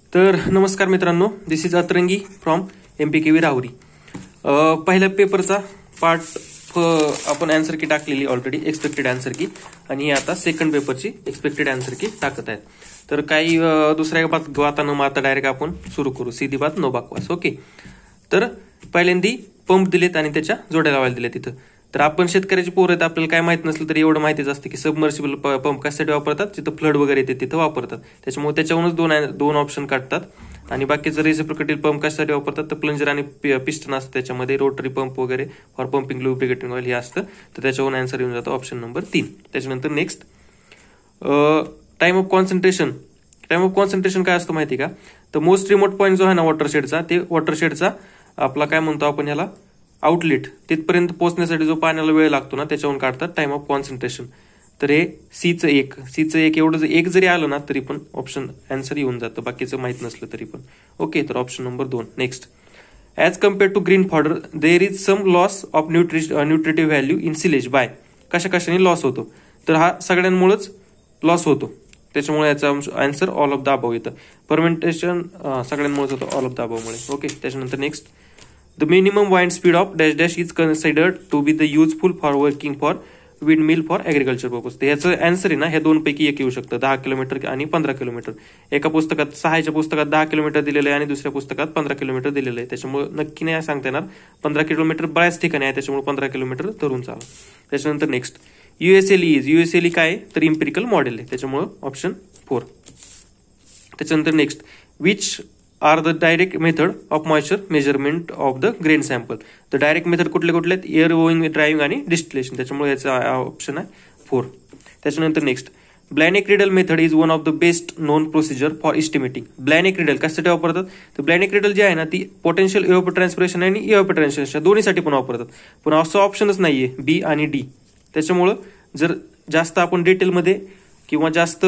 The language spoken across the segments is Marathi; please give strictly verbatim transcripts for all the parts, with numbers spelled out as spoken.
तर नमस्कार मित्रांनो, this is Atrangi from M P K V Rahuri. पहिल्या पेपरचा पार्ट आपण आन्सर की टाकलेली ऑलरेडी, एक्सपेक्टेड आन्सर की, आणि आता सेकंड पेपरची एक्सपेक्टेड आन्सर की टाकत आहेत. तर काही दुसऱ्या बात वाता न मारता डायरेक्ट आपण सुरू करू. सीधी बात नो बाकवास. ओके. तर पहिल्यांदी पंप दिलेत आणि त्याच्या जोड्या लावायला दिल्या तिथं. तर आपण शेतकऱ्याची पोरं आहेत, आपल्याला काय माहित नसलं तरी एवढं माहितीच असतं की सबमर्सिबल पंप कशासाठी वापरतात, जिथं फ्लड वगैरे येते तिथं वापरतात. त्याच्यामुळे त्याच्यावरूनच दोन दोन ऑप्शन काढतात. आणि बाकीचं रेसिप्रोकेटिव्ह पंप कशासाठी वापरतात, तर प्लंजर आणि पिस्टन असतं त्याच्यामध्ये, रोटरी पंप वगैरे फॉर पंपिंग लुब्रिकेटिंग ऑइल हे असतं. तर त्याच्यावरून आन्सर येऊन जातो ऑप्शन नंबर तीन. त्याच्यानंतर next, time of concentration. Time of concentration काय असतं माहिती का, तर मोस्ट रिमोट पॉईंट जो आहे ना वॉटरशेडचा, ते वॉटरशेडचा आपला काय म्हणतो आपण ह्याला आउटलेट, तिथपर्यंत पोहोचण्यासाठी जो पाण्याला वेळ लागतो ना, त्याच्यावरून काढतात टाइम ऑफ कॉन्सन्ट्रेशन. तर हे सीचं एक सीचं एक एवढं एक जरी आलं ना तरी पण ऑप्शन आन्सर येऊन जातं, बाकीचं माहित नसलं तरी पण. ओके. तर ऑप्शन नंबर दोन. Next, as compare to green fodder there is some loss of nutri nutritive value in silage by. कशा कशाने लॉस होतो, तर हा सगळ्यांमुळेच लॉस होतो. त्याच्यामुळे याचा answer all of the above येतं. फर्मेंटेशन सगळ्यांमुळेच होतं, ऑल ऑफ द अबवमुळे. ओके. त्याच्यानंतर next, the minimum wind speed of dash dash is considered to be the useful for working for wind mill for agriculture purpose. याचं आन्सर आहे ना, ह्या दोन पैकी एक येऊ शकतं, दहा किलोमीटर आणि पंधरा किलोमीटर. एका पुस्तकात सहाच्या पुस्तकात दहा किलोमीटर दिलेलं आहे आणि दुसऱ्या पुस्तकात पंधरा किलोमीटर दिलेलं आहे. त्याच्यामुळे नक्की नाही सांगता येणार. पंधरा किलोमीटर बऱ्याच ठिकाणी आहे, त्याच्यामुळे पंधरा किलोमीटर धरून चालू. त्याच्यानंतर नेक्स्ट, युएसएलई इज युएसएलई काय, तर इम्पिरिकल मॉडेल आहे, त्याच्यामुळे ऑप्शन फोर. त्याच्यानंतर next, which are the direct method of moisture measurement of the grain sample. तर डायरेक्ट मेथड कुठले कुठले आहेत, एअर ओइंग, ड्रायव्हिंग आणि डिस्टिलेशन. त्याच्यामुळे याचा ऑप्शन आहे फोर. त्याच्यानंतर next, Blaney Criddle method is one of the best known procedure for estimating. Blaney Criddle कशासाठी वापरतात, तर ब्लॅनिक रिडल जी आहे ना ती पोटेन्शियल इव्हॅपोरेट ट्रान्सपिरेशन आणि इव्हॅपोरेट ट्रान्सपिरेशन दोन्हीसाठी पण वापरतात. पण असं ऑप्शनच नाहीये बी आणि डी. त्याच्यामुळं जर जास्त आपण डिटेलमध्ये किंवा जास्त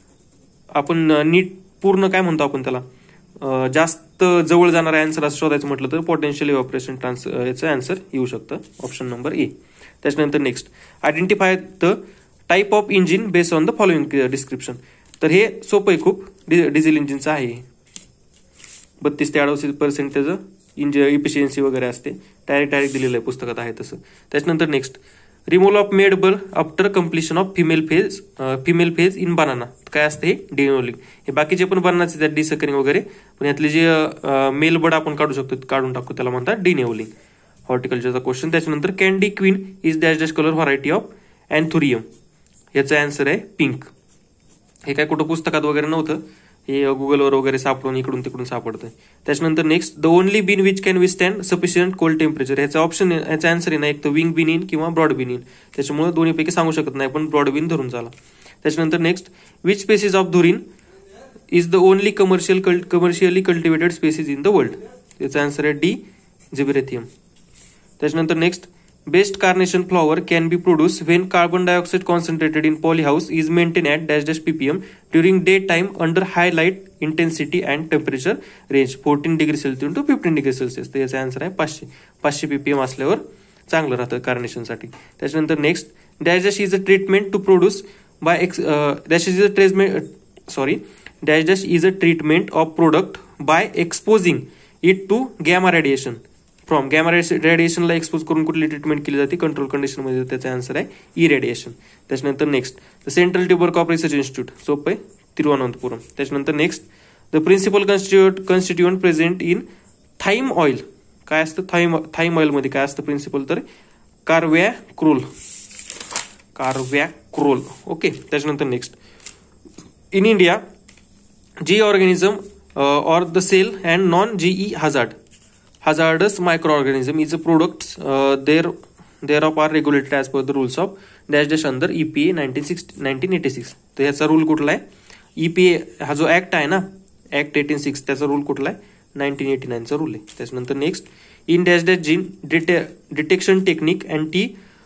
आपण नीट पूर्ण काय म्हणतो आपण त्याला, जास्त जवळ जाणारा आन्सर असं शोधायचं म्हटलं तर पोटेन्शियल इव्हॅपोरेशन ट्रान्स याचं आन्सर येऊ शकतं, ऑप्शन नंबर ए. त्याच्यानंतर next, identify the type of engine based on the following description. तर हे सोपं आहे खूप, डिझेल इंजिनचं आहे. बत्तीस ते अडतीस पर्सेंट त्याचं इंजिन इफिशियन्सी वगैरे असते, डायरेक्ट डायरेक्ट दिलेलं आहे, पुस्तकात आहे तसं. त्याच्यानंतर next, removal of male bud after completion of female phase female phase in banana. काय असतं हे, डिनोलिंग. हे बाकीचे पण बनानाचे त्यात डिसकरिंग वगैरे, पण यातले जे मेल बर्ड आपण काढू शकतो काढून टाकतो त्याला म्हणतात डिनेवलिंग. हॉर्टिकल्चरचा क्वेश्चन. त्याच्यानंतर, candy queen is dash dash colour variety of anthurium. याचा आन्सर आहे पिंक. हे काय कुठं पुस्तकात वगैरे नव्हतं, हे गुगलवर वगैरे सापडून इकडून तिकडून सापडतंय. त्याच्यानंतर next, the only bean which can विस्टँड सफिशियंट कोल्ड टेम्परेचर. ह्याचा ऑप्शन याचा आन्सर आहे ना, एक तर विंग बीन इन किंवा ब्रॉड बीन इन. त्याच्यामुळे दोन्हीपैकी सांगू शकत नाही, पण ब्रॉड बीन धरून झाला. त्याच्यानंतर next, which species of durian is the only commercial commercially cultivated species in the world. याचा आन्सर आहे डी, झिबरेथियम. त्याच्यानंतर next, best carnation flower can be produce when carbon dioxide concentrated in polyhouse is maintain at dash dash PPM during day time under high light intensity and temperature range fourteen degree Celsius to fifteen degree Celsius. तर याचा आन्सर आहे पाचशे पाचशे पीपीएम असल्यावर चांगलं राहतं कार्नेशनसाठी. त्याच्यानंतर next, dash dash is a treatment to produce by ex dash is a treatment sorry dash dash is a treatment of product by exposing it to gamma radiation from. Gamma रेडिएशनला एक्सपोज करून कुठली ट्रीटमेंट केली जाते, कंट्रोल कंडिशन मध्ये. त्याचा आन्सर आहे ई रेडिएशन. त्याच्यानंतर next, the central tuber crop research institute, सोपं आहे, तिरुवनंतपुरम. त्याच्यानंतर next, the principal constitute constituent present in thyme oil. काय असतं थाईम थाईम ऑइल मध्ये, काय असतं प्रिन्सिपल, तर कार्व्याक्रोल कार्व्याक्रोल. ओके. त्याच्यानंतर next, in India G organism or the cell and non GE hazard hazardous microorganism is a products uh, there thereof are regulated as per the rules of dash dash under E P A nineteen eighty six. तर याचा रूल कुठला आहे, ईपीए हा जो ऍक्ट आहे ना, ऍक्ट एटीन सिक्स, त्याचा रूल कुठला आहे, नाईन्टीन एटी नाईनचा रूल आहे. त्याच्यानंतर next, in dash dash gene dete detection technique anti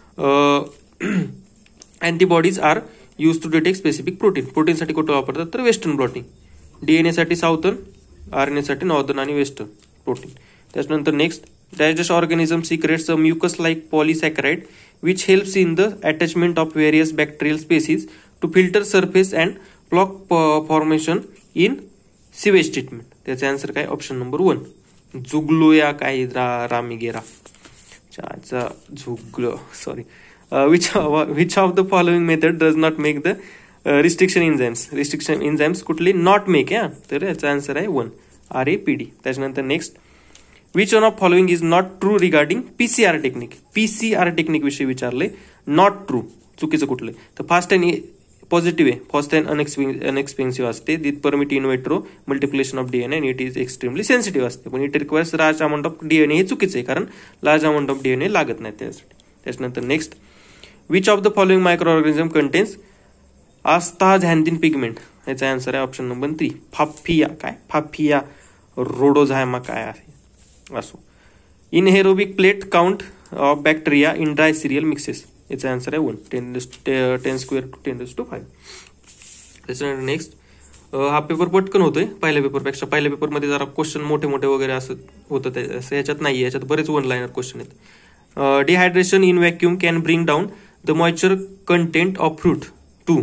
antibodies are use to detect specific protein. प्रोटीनसाठी कुठं वापरतात, तर वेस्टर्न ब्लॉटिंग. डीएनए साठी साऊथर्न, आरएनए साठी नॉर्दर्न आणि वेस्टर्न प्रोटीन. त्याच्यानंतर next, dash dash organism secrets a mucus like polysaccharide which helps in the attachment of various bacterial species to filter surface and block formation in sewage treatment. त्याचा आन्सर काय ऑप्शन नंबर वन. जुगलूया काय रा रामीगेरा चाचा झुगलो sorry. Which which of the following method does not make the restriction enzymes. Restriction enzymes कुठली नॉट मेक या, तर याचा आन्सर आहे one R A P D. त्याच्यानंतर next which one of following is not true regarding PCR technique. PCR technique विषयी विचारले, नॉट ट्रू चुकीचं कुठलं. तर फास्ट अँड पॉझिटिव्ह आहे, फास्ट अँड अनएक्सपेन्सिव्ह असते. It permit in vitro multiplication of DNA and it is extremely sensitive असते. पण it requires large amount of DNA हे चुकीचं आहे, कारण लार्ज अमाऊंट ऑफ डीएनए लागत नाही त्यासाठी. त्याच्यानंतर next which of the following micro organism contains astaxanthin pigment. याचा आन्सर आहे ऑप्शन नंबर थ्री फाफिया काय फाफिया रोडोझायमा काय आहे असो. Anaerobic plate count of bacteria in dry cereal mixes. याचा आन्सर आहे one ten ten square to ten to five. त्याच्यानंतर नेक्स्ट हा पेपर पटकन होतोय पहिल्या पेपरपेक्षा. पहिल्या पेपरमध्ये जरा क्वेश्चन मोठे मोठे वगैरे असं होतं, असं याच्यात नाही. याच्यात बरेच वन लाईनर क्वेश्चन आहेत. Dehydration in vacuum can bring down the moisture content of fruit to.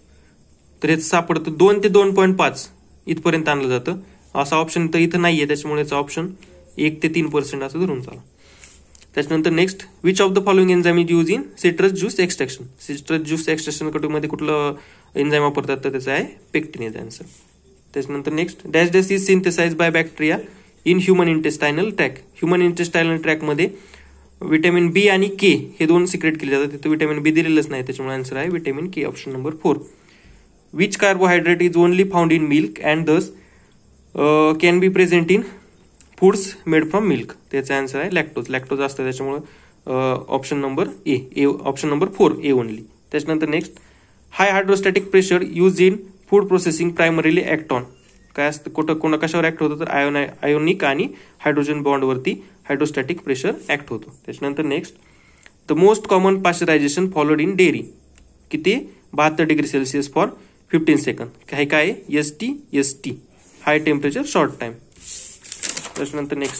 तर याचं सापडतं दोन ते दोन पॉईंट पाच इथपर्यंत आणलं जातं. असा ऑप्शन तर इथं नाहीये, त्याच्यामुळे याचा ऑप्शन एक ते तीन पर्सेंट असं धरून चाला. त्याच्यानंतर next which of the following enzyme is use in citrus juice extraction. Citrus juice extraction मध्ये कुठलं एन्झाईम वापरतात, तर त्याचं आहे पेक्टिन याचा आन्सर. त्याच्यानंतर next dash dash is synthesize by bacteria in human intestinal tract. Human intestinal ट्रॅकमध्ये विटॅमिन बी आणि के हे दोन सिक्रेट केले जातात. तिथे विटॅमिन बी दिलेलंच नाही, त्याच्यामुळे आन्सर आहे vitamin K option number four. Which carbohydrate is only found in milk and thus can be present in foods made from milk. त्याचा आन्सर आहे लॅक्टोज. लॅक्टोज असतं त्याच्यामुळे option number A A option number four A only. त्याच्यानंतर next high hydrostatic pressure use in food processing primarily act on. काय असतं कुठं कोणा कशावर ऍक्ट होतं, तर आयोन आयोनिक आणि हायड्रोजन बॉन्डवरती हायड्रोस्टॅटिक प्रेशर ऍक्ट होतो. त्याच्यानंतर next the most common pasteurisation followed in dairy. किती बहात्तर degree Celsius for fifteen second. काय काय S T S T high temperature short time. त्याच्यानंतर next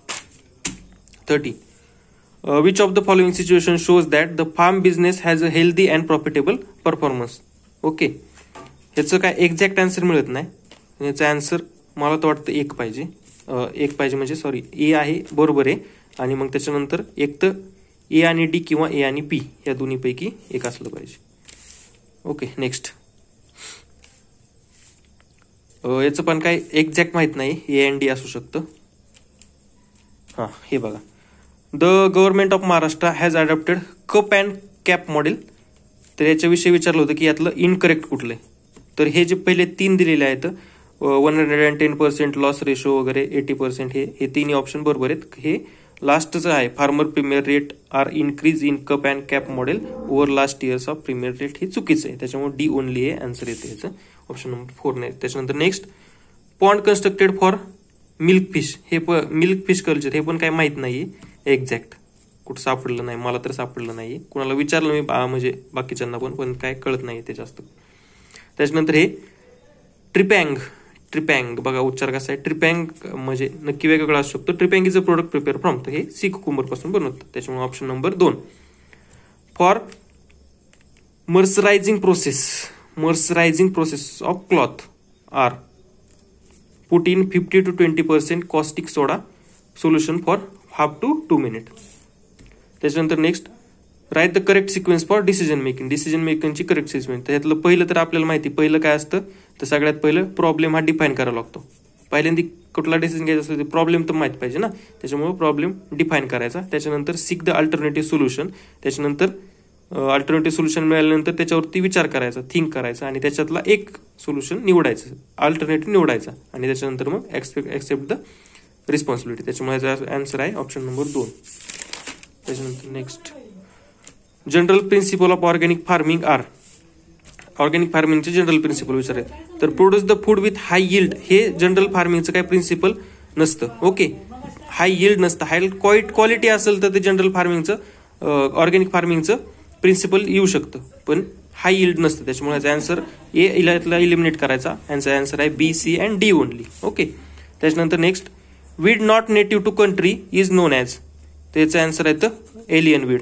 thirty which of the following situation shows that the farm business has a healthy and profitable performance. Okay, ह्याचं काय एक्झॅक्ट आन्सर मिळत नाही. याचा आन्सर मला तर वाटतं एक पाहिजे. एक पाहिजे म्हणजे सॉरी ए आहे बरोबर आहे, आणि मग त्याच्यानंतर एक तर ए आणि डी किंवा ए आणि पी या दोन्हीपैकी एक असलं पाहिजे. ओके नेक्स्ट याचं पण काय एक्झॅक्ट माहित नाही, ए अँड डी असू शकतं. हां हे बघा the government of Maharashtra has adopted cup and cap model. तर याच्याविषयी विचारलं होतं की यातलं इनकरेक्ट कुठलं आहे. तर हे जे पहिले तीन दिलेले आहेत one hundred and ten percent loss ratio वगैरे एटी पर्सेंट हे हे तिन्ही ऑप्शन बरोबर आहेत. हे लास्टचं आहे farmer premier rate are increase in cup and cap model over last years of premier rate हे चुकीचं आहे. त्याच्यामुळे डी ओनली हे आन्सर येते याचं ऑप्शन नंबर फोर नाही. त्याच्यानंतर next pond constructed for milk fish. हे प मिल्क फिश कल्चर हे पण काय माहित नाहीये एक्झॅक्ट, कुठं सापडलं नाही, मला तर सापडलं नाही. कुणाला विचारलं मी म्हणजे बाकीच्यांना पण पण काय कळत नाही ते जास्त. त्याच्यानंतर हे ट्रिपँग ट्रिपँग बघा उच्चार कसा आहे. ट्रिपँग म्हणजे नक्की वेगवेगळा असू शकतो. Trepang is a product prepare from, तर हे सीख कुंबर पासून बनवतात. त्याच्यामुळे ऑप्शन नंबर दोन. For mercerizing process mercerizing process of cloth are put in fifty to twenty percent caustic soda solution for half to two minute. त्याच्यानंतर next write the correct sequence for decision making. Decision मेकिंगची करेक्ट सिक्वेन्स. त्यातलं पहिलं तर आपल्याला माहिती पहिलं काय असतं, तर सगळ्यात पहिलं प्रॉब्लेम हा डिफाईन करावा लागतो. पहिल्यांदा कुठला डिसिजन घ्यायचा असेल तर प्रॉब्लेम तर माहित पाहिजे ना, त्याच्यामुळे प्रॉब्लेम डिफाईन करायचा. त्याच्यानंतर सिक द अल्टरनेटिव्ह सोल्युशन. त्याच्यानंतर अल्टरनेटिव्ह सोल्युशन मिळाल्यानंतर त्याच्यावरती विचार करायचा, थिंक करायचा आणि त्याच्यातला एक सोल्युशन निवडायचं, अल्टरनेटिव्ह निवडायचा आणि त्याच्यानंतर मग एक्सपेक्ट एक्सेप्ट द रिस्पॉन्सिबिलिटी. त्याच्यामुळे याचा आन्सर आहे ऑप्शन नंबर दोन. त्याच्यानंतर next general principle of organic farming are. Organic फार्मिंगचे जनरल प्रिन्सिपल विचारले तर produce the food with high yield. हे जनरल फार्मिंगचं काय प्रिन्सिपल नसतं. ओके, हाय यील्ड नसतं. हाय क्वालिटी असेल तर ते जनरल फार्मिंगचं ऑर्गॅनिक फार्मिंगचं प्रिन्सिपल येऊ शकतं, पण हाय यील्ड नसतं. त्याच्यामुळे याचा आन्सर ए इला इलिमिनेट करायचा. यांचा आन्सर आहे B C and D only. Okay, त्याच्यानंतर next weed not native to country is known as. त्याचा आन्सर आहे तर alien weed.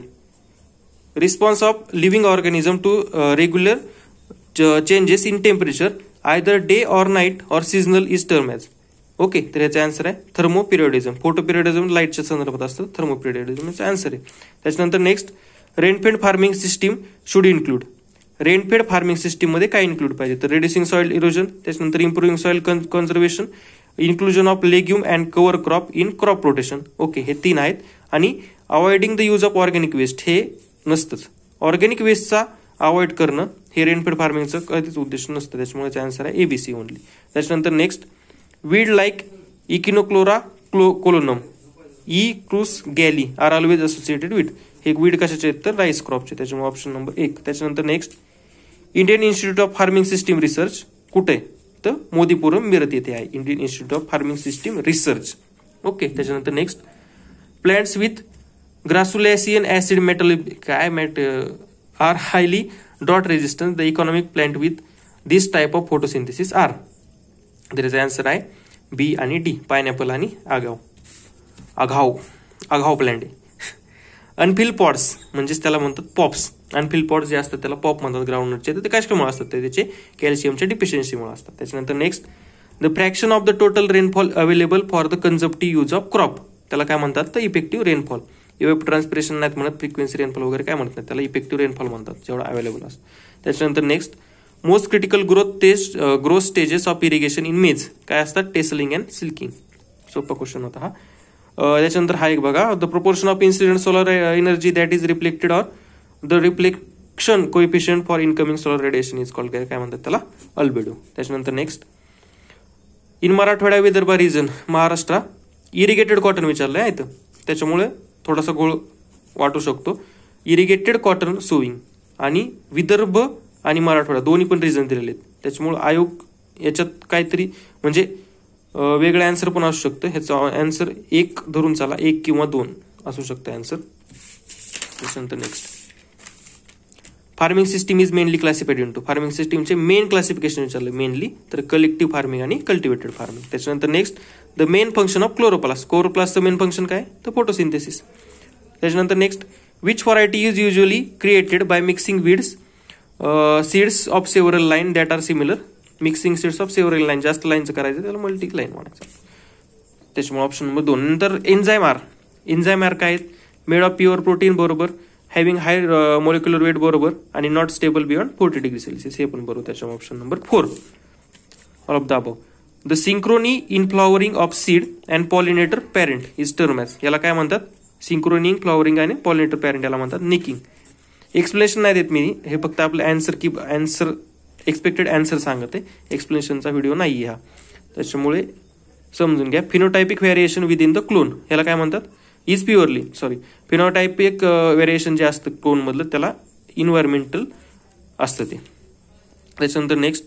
Response of living organism to regular changes in temperature either day or night or seasonal is term as. Okay, तर याचा आन्सर आहे थर्मोपिरियडिझम. फोटोपिरियडिझम लाईटच्या संदर्भात असतं, थर्मोपिरियडिझम याचा आन्सर आहे. त्याच्यानंतर next, rainfed farming system should include. Rainfed farming system मध्ये काय इन्क्लूड पाहिजे, तर रिड्युसिंग सॉइल इरोजन, त्याच्यानंतर improving soil conservation, inclusion of legume and cover crop in crop rotation. Okay, हे तीन आहेत. आणि avoiding the use of organic waste हे नसतंच. ऑर्गॅनिक वेस्टचा अवॉइड करणं हे रेनफेड फार्मिंगचं कधीच उद्देश नसतं, त्याच्यामुळे आन्सर आहे एबीसी ओनली. त्याच्यानंतर नेक्स्ट, वीड लाईक इकिनोक्लोरा क्लो colonum E crus galli are always associated with. हे वीड कशाचे आहेत, तर राईस क्रॉपचे, त्याच्यामुळे ऑप्शन नंबर एक. त्याच्यानंतर next, Indian Institute of Farming System Research कुठे आहे, तर मोदीपुरम मिरत येथे आहे Indian Institute of Farming System Research. Okay, त्याच्यानंतर next, plants with crassulacean acid metal काय mat are highly drought resistance. The economic plant with this type of photosynthesis are. तर याचा आन्सर आहे बी आणि डी, पायनॅपल आणि आगाव. आघाव आघाव प्लांट आहे. अनफिल पॉट्स म्हणजेच त्याला म्हणतात पॉप्स. अनफिल पॉट्स जे असतात त्याला पॉप म्हणतात ग्राउंडनटचे, तर ते कशामुळे असतात, ते त्याचे कॅल्शियमच्या डिफिशियन्सीमुळे असतात. त्याच्यानंतर next, the fraction of the total rainfall available for the consumptive use of crop. त्याला काय म्हणतात, तर इफेक्टिव्ह रेनफॉल. इवेप ट्रान्सपिरेशन नाहीत म्हणत, फ्रिक्वेन्सी रेनफॉल वगैरे काय म्हणत नाही, त्याला इफेक्टिव्ह रेनफॉल म्हणतात जेवढा अवेलेबल असतो. त्याच्यानंतर next, most critical growth test growth stages of irrigation in maize काय असतात, टेसलिंग अँड सिल्किंग. सोपा क्वेश्चन होता हा. त्याच्यानंतर हा एक बघा, the proportion of incident solar energy that is reflected or the reflection coefficient for incoming solar radiation is called काय म्हणतात त्याला, अल्बेडो. त्याच्यानंतर next, in Marathwada Vidarbha region Maharashtra irrigated cotton विचारलं आहे, त्याच्यामुळे थोडासा गोळ वाटू शकतो. इरिगेटेड कॉटन सोविंग आणि विदर्भ आणि मराठवाडा दोन्ही पण रिझन दिलेले आहेत, त्याच्यामुळे आयोग याच्यात काहीतरी म्हणजे वेगळं आन्सर पण असू शकतं. ह्याचं आन्सर एक धरून चाला, एक किंवा दोन असू शकतं आन्सर. त्याच्यानंतर next, farming system is mainly classified into. Farming सिस्टीमचे मेन क्लासिफिकेशन विचारलं मेनली, तर कलेक्टिव्ह फार्मिंग आणि कल्टिवेटेड फार्मिंग. त्याच्यानंतर next, the main function of chloroplast. क्लोरोप्लास्टचं मेन फंक्शन काय, तर फोटोसिंथेसिस. त्याच्यानंतर next, which variety is usually created by mixing weeds seeds of several line that are similar. Mixing seeds of several line, जास्त लाईनचं करायचं त्याला मल्टी लाईन म्हणायचं, त्याच्यामुळे ऑप्शन नंबर दोन. नंतर एन्झाईम आर. एन्झाईम आर काय आहेत, मेड ऑफ प्युअर प्रोटीन बरोबर, हॅव्हिंग हाय मॉलिक्युलर वेट बरोबर, आणि not stable beyond forty degree Celsius हे पण बरोबर. त्याच्यामुळे option number four all of the above. The synchrony in flowering of seed and pollinator parent is term as. याला काय म्हणतात, सिंक्रोनी फ्लॉवरिंग आणि पॉलिनेटर पॅरेंट याला म्हणतात निकिंग. एक्सप्लेनेशन नाही देत मी, हे फक्त आपलं आन्सर की आन्सर एक्सपेक्टेड आन्सर सांगत आहे, एक्सप्लेनेशनचा व्हिडिओ नाही हा, त्याच्यामुळे समजून घ्या. Phenotypic variation within the clone याला काय म्हणतात, is purely sorry phenotypic variation जे असतं क्लोन मधलं त्याला इन्व्हायरमेंटल असतं ते. त्याच्यानंतर नेक्स्ट,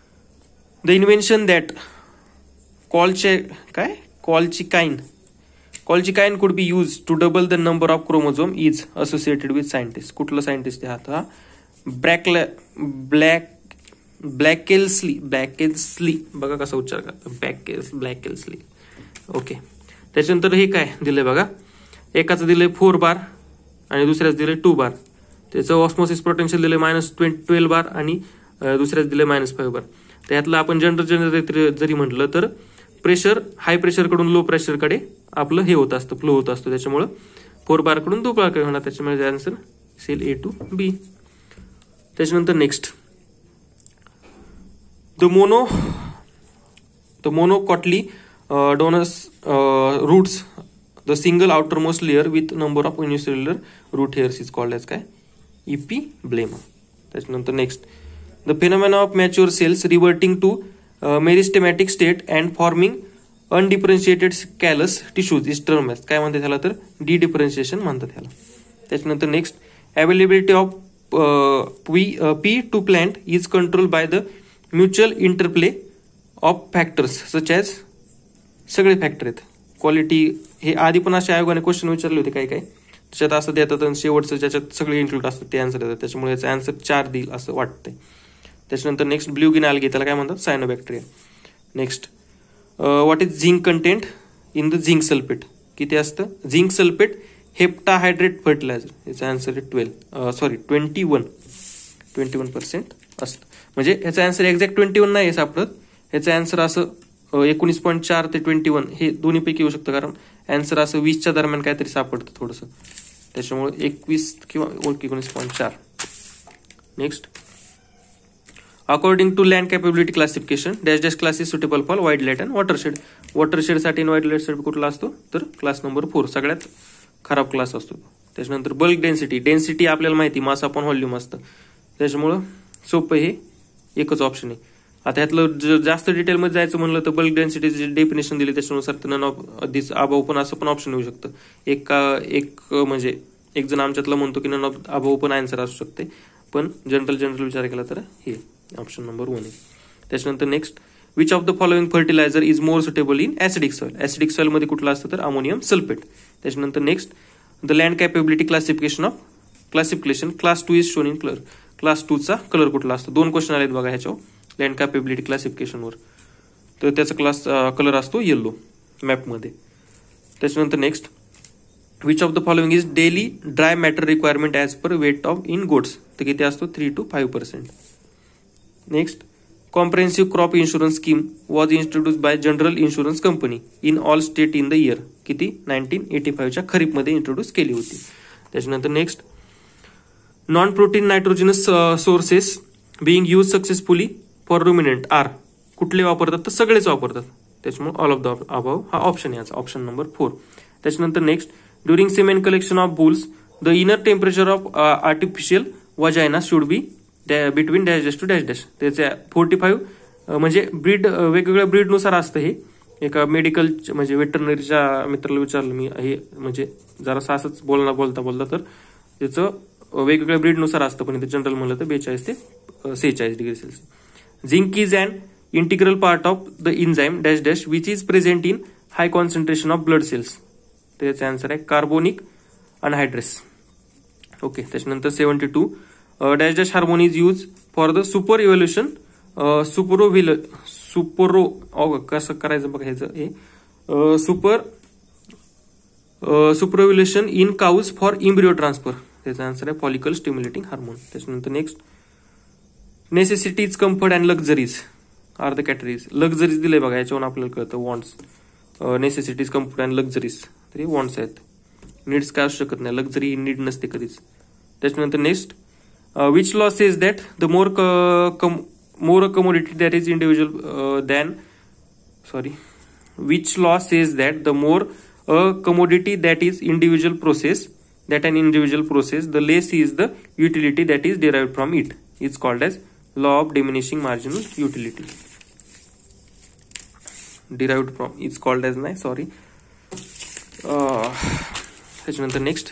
द इन्व्हेन्शन दॅट कॉलचे काय colchicine colchicine could be use to double the number of chromosome is associated with scientist. कुठलं सायंटिस्ट हा, हा ब्रॅकले ब्लॅक ब्लॅकेल्सली ब्लॅकेल्सली बघा कसा उच्चार करतात, ब्लॅकेल्स ब्लॅकेल्सली. ओके, त्याच्यानंतर हे काय दिलंय बघा, एकाचं दिलंय फोर बार आणि दुसऱ्याच दिलंय टू बार. त्याचं ऑस्मोसिस पोटेन्शियल दिलंय मायनस ट्वेंटी ट्वेल्व बार आणि दुसऱ्याच दिलंय मायनस फाईव्ह बार. त्यातलं आपण जनरल जनरेटर जरी म्हटलं तर प्रेशर हाय प्रेशरकडून लो प्रेशरकडे आपलं हे होत असतं, फ्लो होत असतो, त्याच्यामुळं फोर बारकडून टू बारकडे होणार, त्याच्यामुळे answer cell A to B. त्याच्यानंतर next, the mono the monocotyledonous roots the single outer most layer with number of unicellular root hairs is called as काय, इपिब्लेमा. त्याच्यानंतर next, the phenomena of mature cells reverting to meristematic state and forming undifferentiated callus tissues is term as काय म्हणतात त्याला, तर डी डिफरन्शिएशन म्हणतात त्याला. त्याच्यानंतर next, availability of P to plant is control by the mutual interplay of factors such as सगळे फॅक्टर आहेत. क्वालिटी हे आधी पण अशा आयोगाने क्वेश्चन विचारले होते काही काही, त्याच्यात असं देतात आणि शेवटचं ज्याच्यात सगळे इन्क्लूड असतात ते आन्सर देतात, त्याच्यामुळे याचा आन्सर चार देईल असं वाटतंय. त्याच्यानंतर नेक्स्ट, ब्ल्यू गिन आल्गे त्याला काय म्हणतात, cyanobacteria. Next, what is zinc content in the zinc sulphate, किती असतं झिंक सल्फेट हेप्टाहायड्रेट फर्टिलायझर, याचा आन्सर आहे twelve sorry twenty one twenty one percent असतं. म्हणजे ह्याचा आन्सर एक्झॅक्ट ट्वेंटी वन नाही सापडत, ह्याचा आन्सर असं एकोणीस पॉईंट चार ते ट्वेंटी वन हे दोन्हीपैकी येऊ शकतं, कारण आन्सर असं वीसच्या दरम्यान काहीतरी सापडतं थोडंसं, त्याच्यामुळे एकवीस किंवा एकोणीस पॉईंट चार. Next, according to land capability classification dash dash class is suitable for wide light and watershed. वॉटरशेडसाठी आणि वाईड लाईटसाठी कुठला असतो तर क्लास नंबर फोर सगळ्यात खराब क्लास असतो. त्याच्यानंतर बल्क डेन्सिटी, डेन्सिटी आपल्याला माहिती मास अपॉन व्हॉल्यूम असतं, त्याच्यामुळं सोपं हे एकच ऑप्शन आहे. आता ह्यातलं जास्त डिटेलमध्ये जायचं म्हणलं तर बल्क डेन्सिटीचे डेफिनेशन दिली त्याच्यानुसार नन ऑफ दिस अबाव पण असं पण ऑप्शन येऊ शकतं. एक एक म्हणजे एक जण आमच्यातला म्हणतो की नन ऑफ अबाव पण आन्सर असू शकते, पण जनरल जनरल विचार केला तर हे ऑप्शन नंबर वन आहे. त्याच्यानंतर next, which of the following fertiliser is more suitable in acidic soil. Acidic soil मध्ये कुठला असतं तर अमोनियम सल्फेट. त्याच्यानंतर next, the land capability classification of classification class two is shown in colour. Class two चा कलर कुठला असतो, दोन क्वेश्चन आलेत बघा ह्याच्यावर लँड कॅपेबिलिटी क्लासिफिकेशनवर, तर त्याचा क्लास कलर असतो येलो मॅपमध्ये. त्याच्यानंतर next, which of the following is daily dry matter requirement as per weight of in goats. तर किती असतो three to five percent. Next, comprehensive crop insurance scheme was introduce by general insurance company in all state in the year. किती नाईन्टीन एटी फाईव्हच्या खरीपमध्ये इंट्रोड्यूस केली होती. त्याच्यानंतर next, non protein nitrogenous sources being use successfully for ruminant R. कुठले वापरतात तर सगळेच वापरतात, त्याच्यामुळे ऑल ऑफ द अबाव हा ऑप्शन आहे, ऑप्शन नंबर फोर. त्याच्यानंतर next, during semen collection of bulls the inner temperature of artificial vagina should be between dash dash to dash dash. त्याचे फोर्टी फाईव्ह म्हणजे ब्रीड वेगवेगळ्या ब्रीडनुसार असतं हे. एका मेडिकल म्हणजे वेटरनरीच्या मित्राला विचारलं मी हे, म्हणजे जरा असंच बोलणार बोलता बोलता तर त्याचं वेगवेगळ्या ब्रीडनुसार असतं, पण इथे जनरल म्हणलं तर बेचाळीस ते सेहेचाळीस degree Celsius. Zinc is and integral part of the enzyme dash dash which is present in high concentration of blood cells. त्याचा आन्सर आहे कार्बोनिक अनहायड्रेस. ओके. त्याच्यानंतर seventy two, dash dash hormone is use for the super evolution सुपरोव्हिल सुपरो कसं करायचं बघा ह्याचं हे super superovulation in cows for embryo transfer. त्याचा आन्सर आहे फॉलिकल स्टिम्युलेटिंग हार्मोन. त्याच्यानंतर next, necessities comfort and luxuries R the categories. Luxuries दिले बघा याच्यावरून आपल्याला कळतं wants. Necessities comfort and luxuries तरी वॉन्ट्स आहेत, नीड्स काय असू शकत नाही, लक्झरी नीड नसते कधीच. त्याच्यानंतर next, which law says that the more more commodity that is individual than sorry which law says that the more a commodity that is individual process that an individual process, the less is the utility that is derived from it. It's called as law of diminishing marginal utility. Derived from, it's called as, नाही sorry. त्याच्यानंतर next,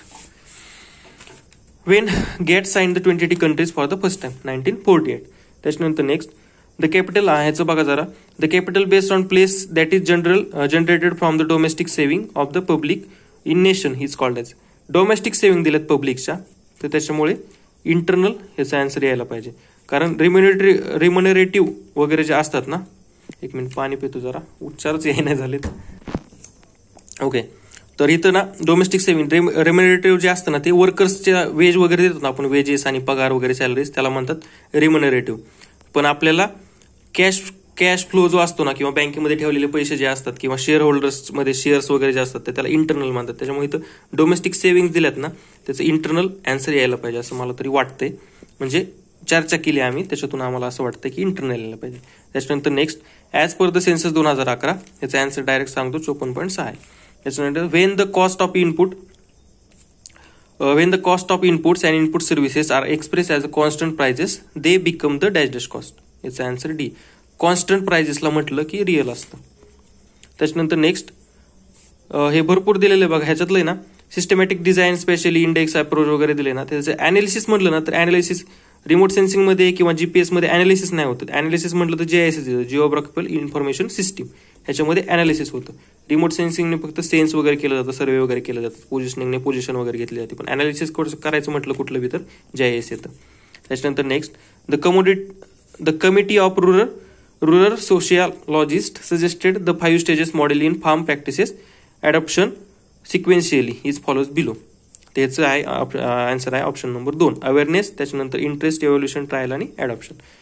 when GATT signed the twenty countries for the first time, nineteen forty-eight. त्याच्यानंतर नेक्स्ट, the capital ह्याचं बघा जरा, the capital based on place that is general uh, generated from the domestic saving of the public in nation is called as. Domestic saving दिलेत पब्लिकच्या, तर त्याच्यामुळे इंटरनल ह्याचा आन्सर यायला पाहिजे, कारण रिम्युनरेटरी रिम्युनरेटिव्ह वगैरे जे असतात ना, एक मिनिट पाणी पितो जरा, उच्चारच ये नाही झालेत. ओके. तर इथं ना डोमेस्टिक सेव्हिंग रिम्युनरेटिव्ह जे असतं ना ते वर्कर्सच्या वेज वगैरे देतात ना आपण, वेजेस आणि पगार वगैरे सॅलरीज, त्याला म्हणतात रिम्युनरेटिव्ह. पण आपल्याला कॅश कॅश फ्लो जो असतो ना, किंवा बँकेमध्ये ठेवलेले पैसे जे असतात किंवा शेअर होल्डर्स मध्ये शेअर्स वगैरे जे असतात त्याला इंटरनल म्हणतात. त्याच्यामुळे इथं डोमेस्टिक सेव्हिंग दिल्यात ना त्याचं इंटरनल आन्सर यायला पाहिजे असं मला तरी वाटतंय. म्हणजे चर्चा केली आम्ही त्याच्यातून आम्हाला असं वाटतं की इंटरनल यायला पाहिजे. त्याच्यानंतर next, as per the census दोन हजार अकरा याचा आन्सर डायरेक्ट सांगतो चोपन्न पॉईंट सहा आहे. त्याच्यानंतर when the cost of input when the cost of inputs and input services are express as a constant prices they become the dash dash cost. याचा आन्सर डी. कॉन्स्टंट प्राइजेसला म्हटलं की रिअल असतं. त्याच्यानंतर नेक्स्ट, हे भरपूर दिलेलं आहे बघा, ह्याच्यातलं ना systematic design specially index approach वगैरे दिले ना, त्याचं अनालिसिस म्हटलं ना तर अनालिसिस रिमोट सेन्सिंगमध्ये किंवा जीपीएसमध्ये अनालिसिस नाही होतं. अनालिसिस म्हटलं तर जेआयएस जिओग्राफिकल इन्फॉर्मेशन सिस्टीम, ह्याच्यामध्ये अनालिसिस होतं. रिमोट सेन्सिंगने फक्त सेन्स वगैरे केलं जातं, सर्वे वगैरे केलं जातं, पोझिशनिंगने पोझिशन वगैरे घेतली जाते, पण अनालिसिस करायचं म्हटलं कुठलं बी तर जेआयएस येतं. त्याच्यानंतर next, the commodity the committee of rural Rural sociologist suggested the five stages model in farm practices adoption sequentially is follows below. त्याचं आहे आन्सर आहे ऑप्शन नंबर दोन, अवेअरनेस, त्याच्यानंतर इंटरेस्ट, एव्होल्युशन, ट्रायल आणि adoption.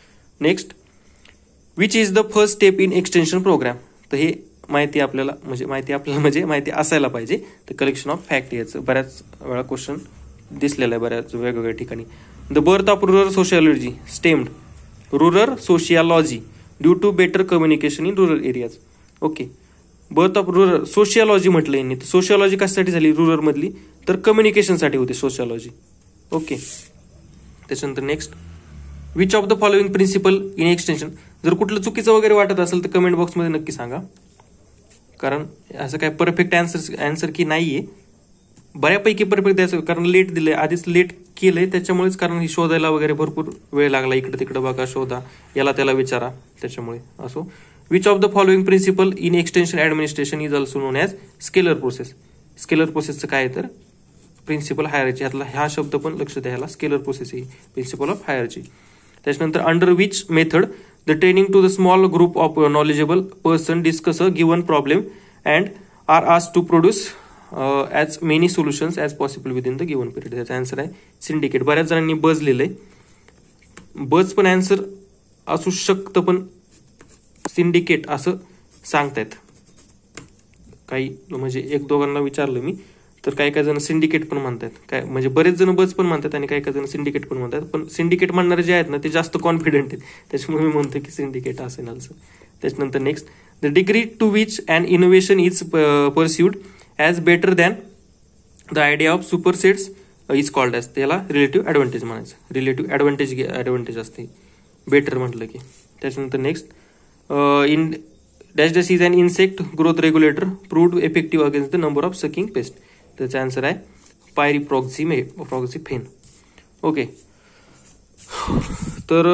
Next, which is the first step in extension programme. तर हे माहिती आपल्याला म्हणजे माहिती आपल्याला म्हणजे माहिती असायला पाहिजे. तर कलेक्शन ऑफ फॅक्ट याचं बऱ्याच वेळा क्वेश्चन दिसलेला आहे बऱ्याच वेगवेगळ्या ठिकाणी. The birth of rural sociology stemmed rural sociology due to better communication in rural areas. Okay, birth of rural sociology म्हटलं यांनी. तर सोशियोलॉजी कशासाठी झाली रुरल मधली, तर कम्युनिकेशनसाठी होते सोशियोलॉजी. ओके, त्याच्यानंतर next, which of the following principle in extension. जर कुठलं चुकीचं वगैरे वाटत असेल तर कमेंट बॉक्समध्ये नक्की सांगा, कारण असं काय परफेक्ट आन्सर आन्सर की नाहीये. बऱ्यापैकी परफेक्ट द्यायचं, कारण लेट दिलंय, आधीच लेट केलंय त्याच्यामुळेच, कारण ही शोधायला वगैरे भरपूर वेळ लागला, इकडे तिकडे बघा, शोधा, याला त्याला विचारा, त्याच्यामुळे. असो, which of the following principle in extension administration is also known as scalar process. Scalar प्रोसेसचं काय आहे तर प्रिन्सिपल हायरची. ह्यातला हा शब्द पण लक्ष द्यायला, स्केलर प्रोसेस ही प्रिन्सिपल ऑफ हायरची. त्याच्यानंतर under which method the training to the small group of knowledgeable person discuss a given problem and are asked to produce as many solutions as possible within the given period. त्याचा आन्सर आहे सिंडिकेट. बऱ्याच जणांनी बज लिहिलंय, बज पण आन्सर असू शकतं, पण सिंडिकेट असं सांगतायत काही, म्हणजे एक दोघांना विचारलं मी, तर काही काही जण सिंडिकेट पण म्हणतात, काय म्हणजे बरेच जण बज पण म्हणतात आणि काही काही जण सिंडिकेट पण म्हणतात. पण सिंडिकेट म्हणणारे जे आहेत ना ते जास्त कॉन्फिडंट आहेत, त्याच्यामुळे मी म्हणतो की सिंडिकेट असेल असं. त्याच्यानंतर next, the degree to which and innovation is perceived as better than the idea of supersedes is called as. त्याला रिलेटिव्ह ॲडव्हान्टेज म्हणायचं. रिलेटिव्ह ॲडव्हान्टेज ॲडव्हान्टेज असते बेटर म्हटलं की. त्याच्यानंतर next, in dash dash is an insect growth regulator proved effective against the number of sucking pest. त्याचा आन्सर आहे पायरिप्रॉक्झिमे प्रॉक्झिफेन. ओके, तर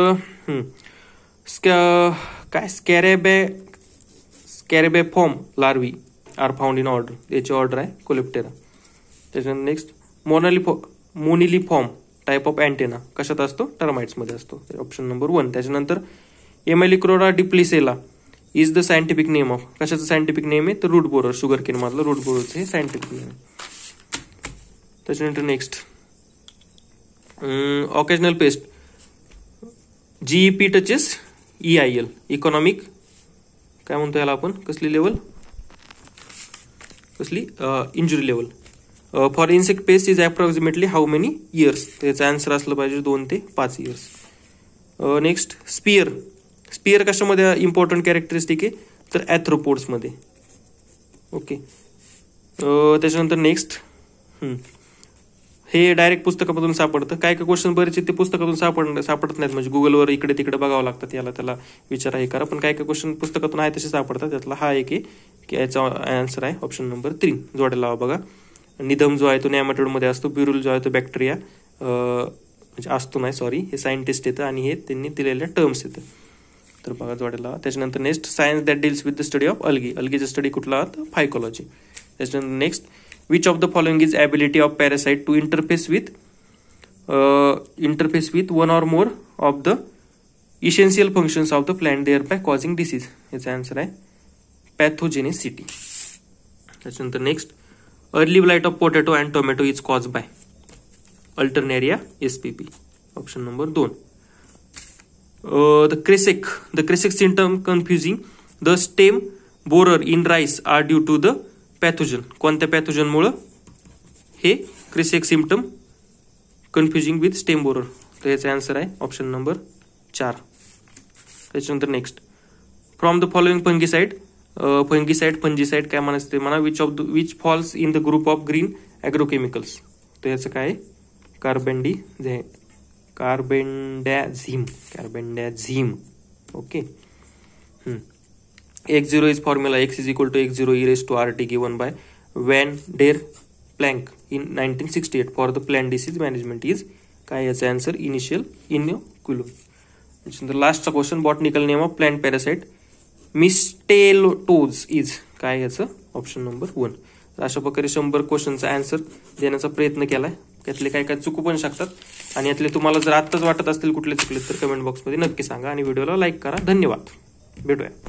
काय scarabae scarabaeiform larvae are found in order. याची ऑर्डर आहे कोलेप्टेरा. त्याच्यानंतर नेक्स्ट, मोनालिफॉ मोनिलिफॉर्म टाईप ऑफ अँटेना कशात असतो, टर्माइट्समध्ये असतो. Option number one. त्याच्यानंतर एमेलिक्रोडा डिप्लिसेला is the scientific name of. कशाचं सायंटिफिक नेम आहे तर रूट बोरर. शुगर केन मधलं रूट बोररचं हे सायंटिफिक नेम आहे. त्याच्यानंतर next, occasional pest GEP touches EIL economic काय म्हणतो याला आपण, कसली लेवल, कसली injury level. For insect pest is approximately how many years. त्याचं आन्सर असलं पाहिजे दोन ते पाच इयर्स. Next, spear. स्पियर कशामध्ये इम्पॉर्टंट कॅरेक्टरिस्टिक आहे तर ॲथ्रोपोड्समध्ये. ओके, त्याच्यानंतर नेक्स्ट, हे डायरेक्ट पुस्तकामधून सापडतं. काय काय क्वेश्चन बरेच ते पुस्तकातून सापड सापडत नाहीत, म्हणजे गुगलवर इकडे तिकडे बघावं लागतात, याला त्याला विचारा हे करा. पण काय काय क्वेश्चन पुस्तकातून आहे तसे सापडतात. त्यातला हा एक आहे की याचा आन्सर आहे ऑप्शन नंबर थ्री. जोड्या लावा बघा. निधम जो आहे तो नॅमाटोडमध्ये असतो. ब्युरुल जो आहे तो बॅक्टेरिया म्हणजे असतो नाही सॉरी हे सायंटिस्ट येतं आणि हे त्यांनी दिलेल्या टर्म्स येतं. तर बघा जोड्या लावा. त्याच्यानंतर next, science that deals with the study of algae. अल्गीचा स्टडी कुठला तर फायकोलॉजी. त्याच्यानंतर next, which of the following is ability of parasite to interface with interface with one or more of the essential functions of the plant thereby causing disease. याचा आन्सर आहे पॅथोजेनिसिटी. त्याच्यानंतर next, early blight of potato and tomato is cause by Alternaria SPP. Option number दोन. The kresek the क्रेसेक symptom confusing the stem borer in rice are due to the pathogen. कोणत्या पॅथोजनमुळं हे kresek symptom confusing with stem borer. तर याचा आन्सर आहे ऑप्शन नंबर चार. त्याच्यानंतर next, from the following fungicide fungicide fungicide काय म्हणायचं ते म्हणा. Which of the which falls in the group of green agrochemicals. तर याचं काय कार्बेंडी carbendazim carbendazim. Okay, X zero is formula X is equal to X zero E race to R T given by van der Plank in nineteen sixty eight for the plant disease management is काय. याचा आन्सर इनिशियल इनोक्युलम. त्याच्यानंतर लास्टचा question, botanical name of plant parasite mistletoes is काय. याचं ऑप्शन नंबर वन. अशा प्रकारे शंभर क्वेश्चनचा आन्सर देण्याचा प्रयत्न केलाय. यातले काय काय चुकू पण शकतात आणि यातले तुम्हाला जर आत्ताच वाटत असतील कुठले चुकले तर कमेंट बॉक्समध्ये नक्की सांगा आणि व्हिडिओला लाईक करा. धन्यवाद. भेटूया.